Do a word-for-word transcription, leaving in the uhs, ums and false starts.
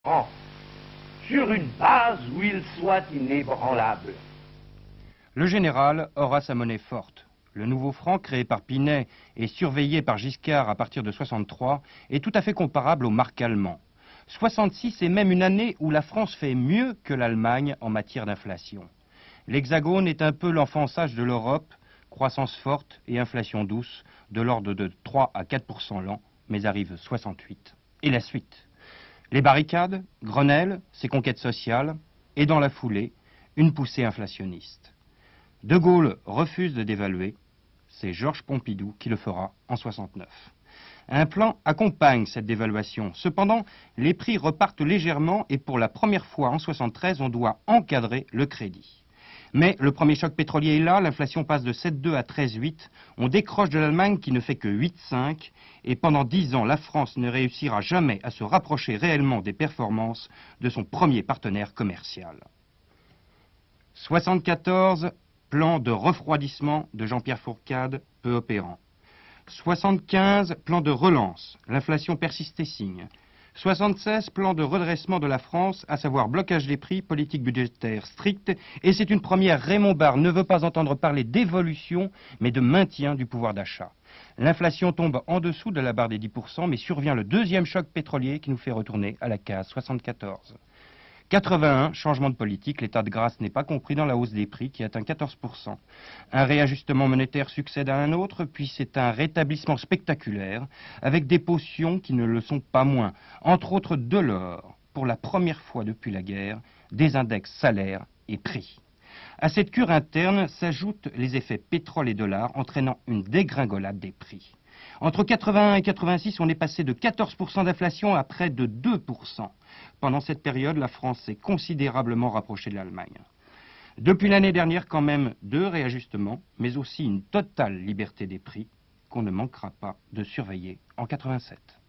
franc, sur une base où il soit inébranlable. Le général aura sa monnaie forte. Le nouveau franc, créé par Pinet et surveillé par Giscard à partir de soixante-trois, est tout à fait comparable au mark allemand. soixante-six est même une année où la France fait mieux que l'Allemagne en matière d'inflation. L'Hexagone est un peu l'enfant sage de l'Europe, croissance forte et inflation douce, de l'ordre de trois à quatre pour cent l'an, mais arrive soixante-huit. Et la suite. Les barricades, Grenelle, ses conquêtes sociales, et dans la foulée, une poussée inflationniste. De Gaulle refuse de dévaluer, c'est Georges Pompidou qui le fera en soixante-neuf. Un plan accompagne cette dévaluation. Cependant, les prix repartent légèrement et pour la première fois en soixante-treize, on doit encadrer le crédit. Mais le premier choc pétrolier est là, l'inflation passe de sept virgule deux à treize virgule huit, on décroche de l'Allemagne qui ne fait que huit virgule cinq, et pendant dix ans, la France ne réussira jamais à se rapprocher réellement des performances de son premier partenaire commercial. soixante-quatorze, plan de refroidissement de Jean-Pierre Fourcade, peu opérant. soixante-quinze, plan de relance, l'inflation persiste et signe. soixante-seize, plan de redressement de la France, à savoir blocage des prix, politique budgétaire stricte, et c'est une première, Raymond Barre ne veut pas entendre parler d'évolution, mais de maintien du pouvoir d'achat. L'inflation tombe en dessous de la barre des dix pour cent, mais survient le deuxième choc pétrolier qui nous fait retourner à la case soixante-quatorze. quatre-vingt-un, changement de politique, l'état de grâce n'est pas compris dans la hausse des prix qui atteint quatorze pour cent. Un réajustement monétaire succède à un autre, puis c'est un rétablissement spectaculaire, avec des potions qui ne le sont pas moins. Entre autres de l'or, pour la première fois depuis la guerre, des index salaires et prix. À cette cure interne s'ajoutent les effets pétrole et dollar, entraînant une dégringolade des prix. Entre quatre-vingt-un et quatre-vingt-six, on est passé de quatorze pour cent d'inflation à près de deux pour cent. Pendant cette période, la France s'est considérablement rapprochée de l'Allemagne. Depuis l'année dernière, quand même, deux réajustements, mais aussi une totale liberté des prix qu'on ne manquera pas de surveiller en quatre-vingt-sept.